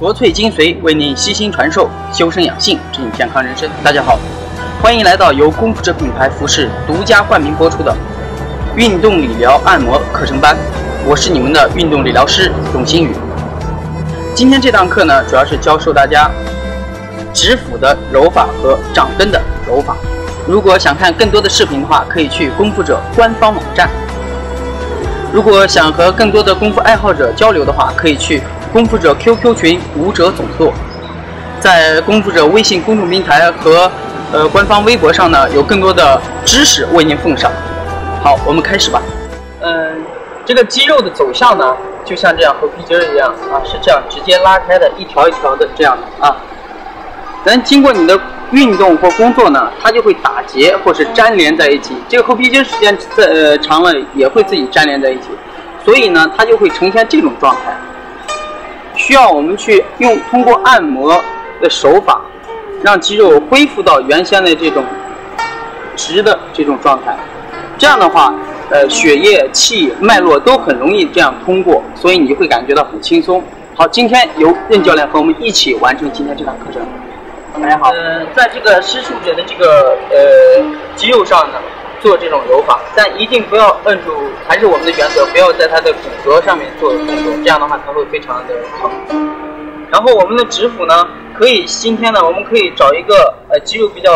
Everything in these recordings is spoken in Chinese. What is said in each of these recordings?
国粹精髓为您悉心传授，修身养性，指引健康人生。大家好，欢迎来到由功夫者品牌服饰独家冠名播出的运动理疗按摩课程班，我是你们的运动理疗师董新宇。今天这堂课呢，主要是教授大家指腹的揉法和掌根的揉法。如果想看更多的视频的话，可以去功夫者官方网站。如果想和更多的功夫爱好者交流的话，可以去功夫者 QQ 群武者总座。在功夫者微信公众平台和官方微博上呢，有更多的知识为您奉上。好，我们开始吧。这个肌肉的走向呢，就像这样猴皮筋一样啊，是这样直接拉开的，一条一条的这样的啊。咱经过你的运动或工作呢，它就会打结或是粘连在一起。这个猴皮筋时间长了也会自己粘连在一起，所以呢，它就会呈现这种状态。需要我们去通过按摩的手法，让肌肉恢复到原先的这种直的这种状态。这样的话，血液、气、脉络都很容易这样通过，所以你会感觉到很轻松。好，今天由任教练和我们一起完成今天这堂课程。大家好，在这个施术者的这个肌肉上呢，做这种揉法，但一定不要摁住，还是我们的原则，不要在它的骨骼上面做动作，这样的话它会非常的疼。然后我们的指腹呢，今天呢，我们可以找一个肌肉比较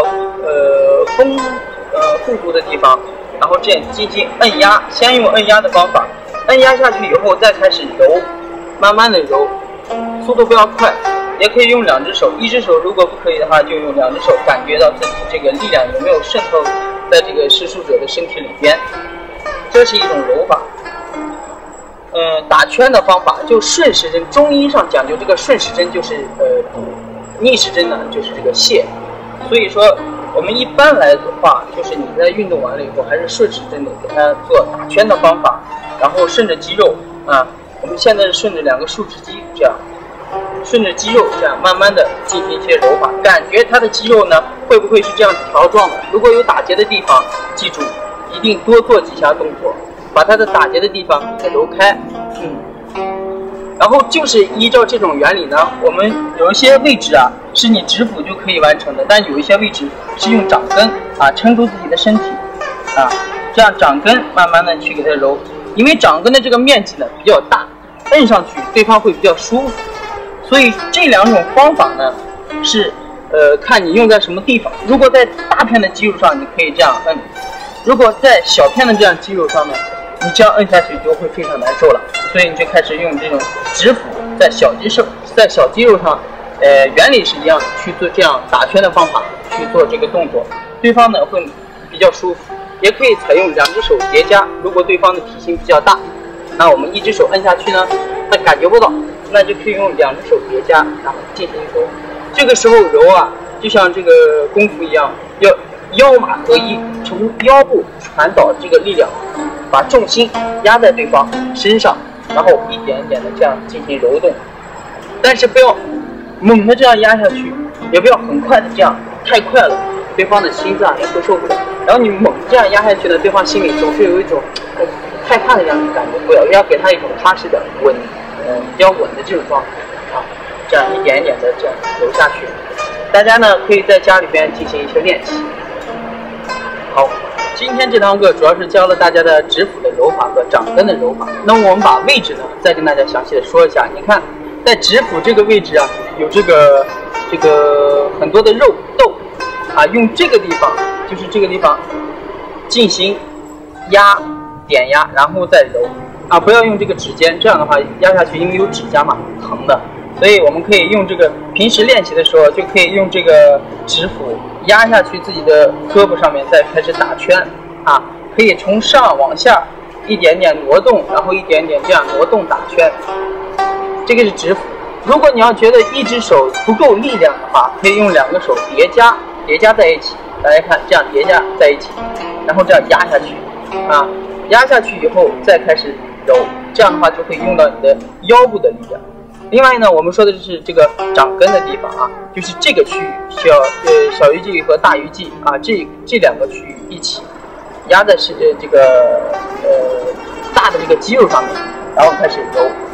富足的地方，然后这样进行按压，先用按压的方法，按压下去以后再开始揉，慢慢的揉，速度不要快。也可以用两只手，一只手如果不可以的话，就用两只手，感觉到自己这个力量有没有渗透在这个施术者的身体里边。这是一种揉法。打圈的方法就顺时针，中医上讲究这个顺时针就是逆时针呢就是这个泻。所以说我们一般来的话，就是你在运动完了以后，还是顺时针的给它做打圈的方法，然后顺着肌肉啊，我们现在是顺着两个竖直肌这样。顺着肌肉这样慢慢的进行一些揉法，感觉它的肌肉呢会不会是这样条状的？如果有打结的地方，记住一定多做几下动作，把它的打结的地方给它揉开。然后就是依照这种原理呢，我们有一些位置啊是你指腹就可以完成的，但有一些位置是用掌根啊撑住自己的身体啊，这样掌根慢慢的去给它揉，因为掌根的这个面积呢比较大，摁上去对方会比较舒服。所以这两种方法呢，是看你用在什么地方。如果在大片的肌肉上，你可以这样摁；如果在小片的这样肌肉上呢，你这样摁下去就会非常难受了。所以你就开始用这种指腹在小肌肉上，原理是一样的，去做这样打圈的方法去做这个动作，对方呢会比较舒服。也可以采用两只手叠加，如果对方的体型比较大，那我们一只手摁下去呢，他感觉不到。那就可以用两只手叠加，然后进行揉。这个时候揉啊，就像这个功夫一样，要腰马合一，从腰部传导这个力量，把重心压在对方身上，然后一点一点的这样进行揉动。但是不要猛的这样压下去，也不要很快的这样，太快了，对方的心脏也会受不了。然后你猛这样压下去呢，对方心里总是有一种害怕的这样的感觉，不要给他一种踏实的比较稳的这种状态啊，这样一点一点的这样揉下去。大家呢可以在家里边进行一些练习。好，今天这堂课主要是教了大家的指腹的揉法和掌根的揉法。那么我们把位置呢再跟大家详细的说一下。你看，在指腹这个位置啊，有这个很多的肉豆啊，用这个地方，就是这个地方进行点压，然后再揉。啊，不要用这个指尖，这样的话压下去，因为有指甲嘛，疼的。所以我们可以用这个，平时练习的时候就可以用这个指腹压下去自己的胳膊上面，再开始打圈啊，可以从上往下一点点挪动，然后一点点这样挪动打圈。这个是指腹。如果你要觉得一只手不够力量的话，可以用两个手叠加在一起。大家看，这样叠加在一起，然后这样压下去啊，压下去以后再开始揉，这样的话就会用到你的腰部的力量。另外呢，我们说的是这个掌根的地方啊，就是这个区域需要小鱼际和大鱼际啊，这两个区域一起压在这个大的这个肌肉上面，然后开始揉。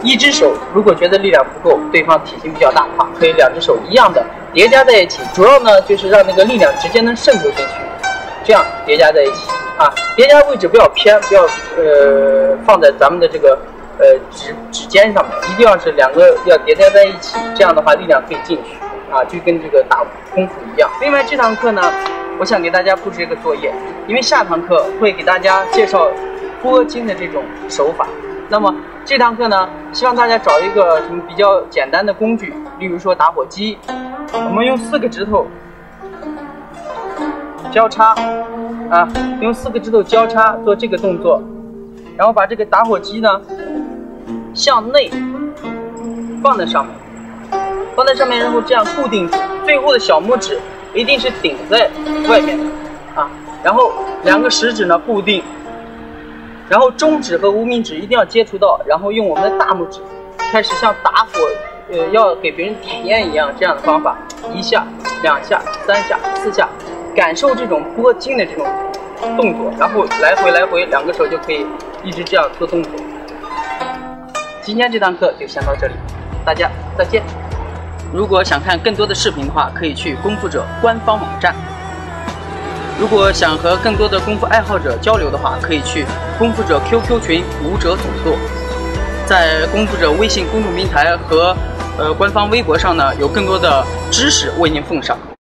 一只手如果觉得力量不够，对方体型比较大的话，可以两只手一样的叠加在一起，主要呢就是让那个力量直接能渗透进去，这样叠加在一起啊，叠加位置不要偏，不要放在咱们的这个指尖上面，一定要是两个要叠加在一起，这样的话力量可以进去啊，就跟这个打功夫一样。另外这堂课呢，我想给大家布置一个作业，因为下堂课会给大家介绍拨筋的这种手法。那么这堂课呢，希望大家找一个什么比较简单的工具，例如说打火机，我们用4个指头交叉啊，用4个指头交叉做这个动作，然后把这个打火机呢向内放在上面，然后这样固定住，最后的小拇指一定是顶在外面的啊，然后2个食指呢固定。然后中指和无名指一定要接触到，然后用我们的大拇指开始像打火，要给别人点烟一样这样的方法，1下、2下、3下、4下，感受这种拨筋的这种动作，然后来回2个手就可以一直这样做动作。今天这堂课就先到这里，大家再见。如果想看更多的视频的话，可以去功夫者官方网站。如果想和更多的功夫爱好者交流的话，可以去功夫者 QQ 群武者总舵，在功夫者微信公众平台和官方微博上呢，有更多的知识为您奉上。